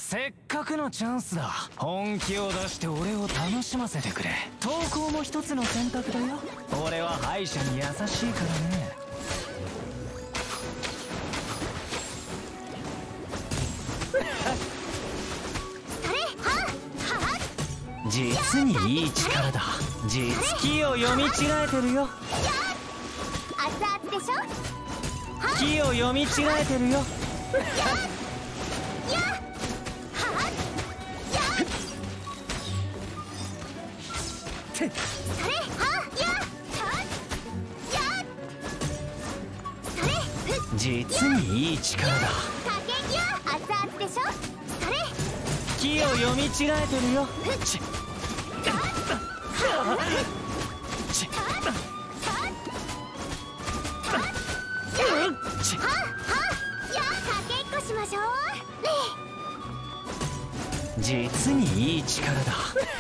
せっかくのチャンスだ。本気を出して俺を楽しませてくれ。投稿も一つの選択だよ。俺は敗者に優しいからね。実にいい力だ。実機を読み違えてるよ。 熱々でしょ。 機を読み違えてるよ。実にいい力だ。 熱々でしょ。 機を読み違えてるよ。実にいい力だ。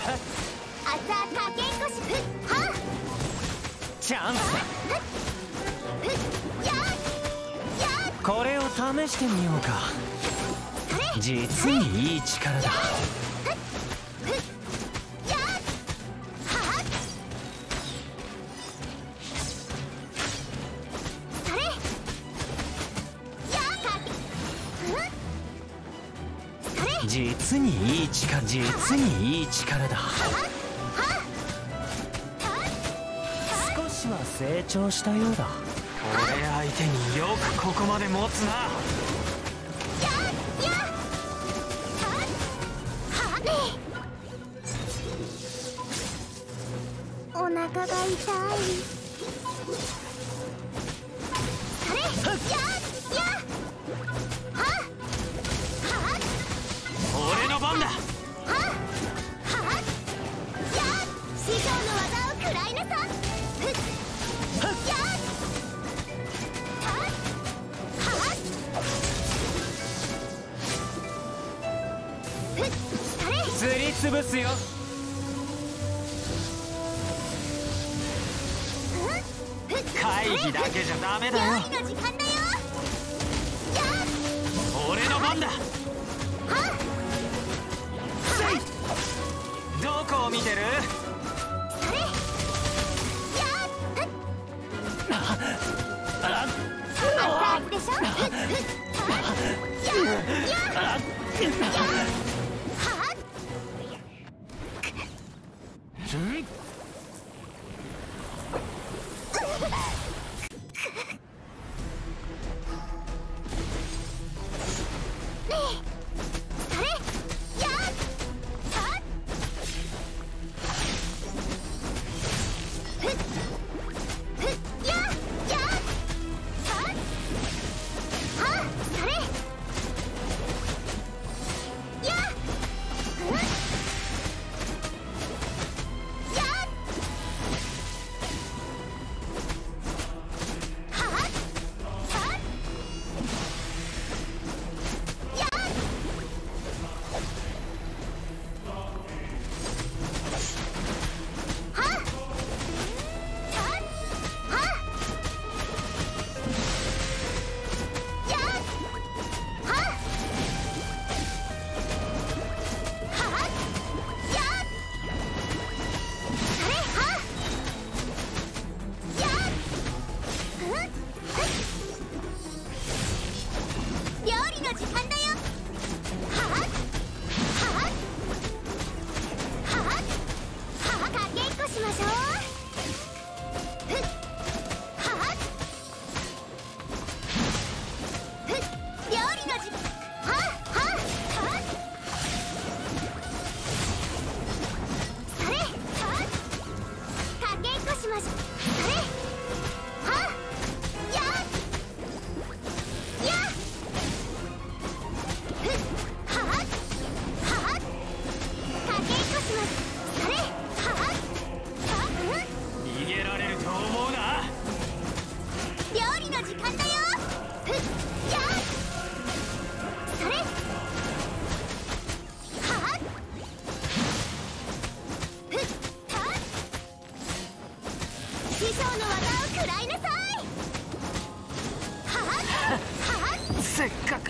チャンスだ。これを試してみようか。実にいい力だ。実にいい力、実にいい力だ。少しは成長したようだ。俺相手によくここまで持つな。 お腹が痛い。 俺の番だ。 師匠の技を食らいなさ。 すりつぶすよ。会議だけじゃダメだよ。俺の番だ。どこを見てる？ でしょ。 せっかく